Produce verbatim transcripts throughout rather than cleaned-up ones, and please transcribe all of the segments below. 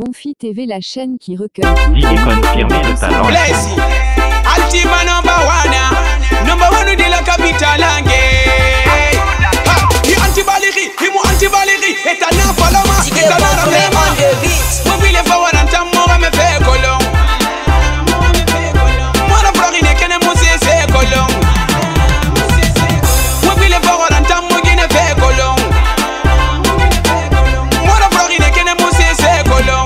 Bonfi T V, la chaîne qui recueille. Dit et confirmé le talent. Blessy, Altima number one, number one de la capitale angé. Hi anti-balérie, hi mou anti-balérie, et ta n'a pas la main, et ta n'a pas la main. Moi oui les forwards en temps, moi me fait colon. Moi la florine est qu'elle m'a c'est colon. Moi oui les forwards en temps, moi qui ne fait colon. Moi la florine est qu'elle m'a c'est colon.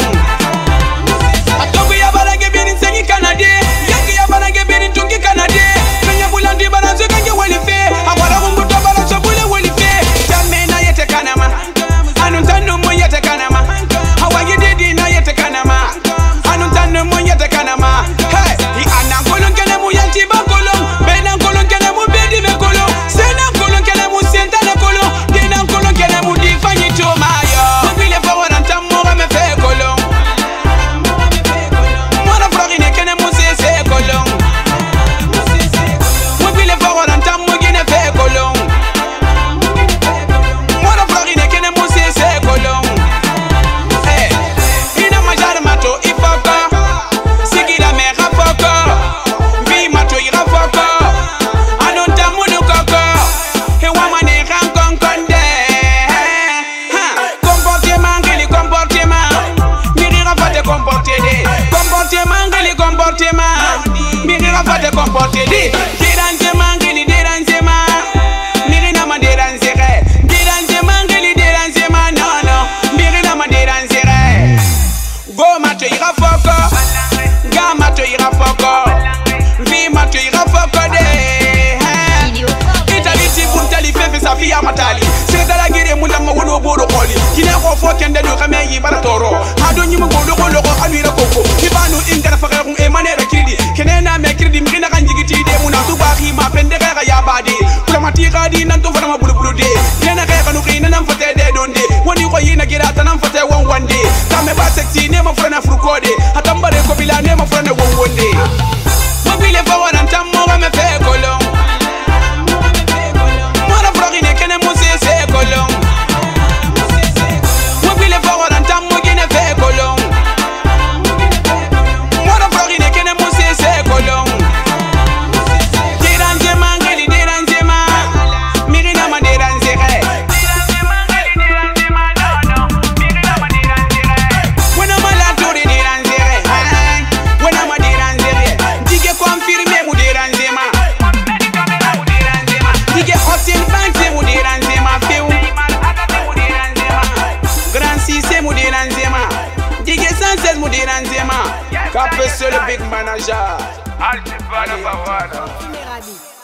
Kende do kame yi bara toro ado nyimu go logo logo alwira koko kibanu ingara fakara kun e manera kredi kenena me kredi mi na kanjigi ti de muna tu ba khima pende ga ya badi kula mati gadi nan to fana mabulu bulu de nena ga kanu kina nan fate de donde woni ko yina gira tanan fate won wande kame ba sexy ne ma frana frukode atambare ko bila ne ma frana won wonde mo bile fa wana tammo ba me fe kolon mo na florine kene mo se se kolon. Capé sur le big manager. Altima number one.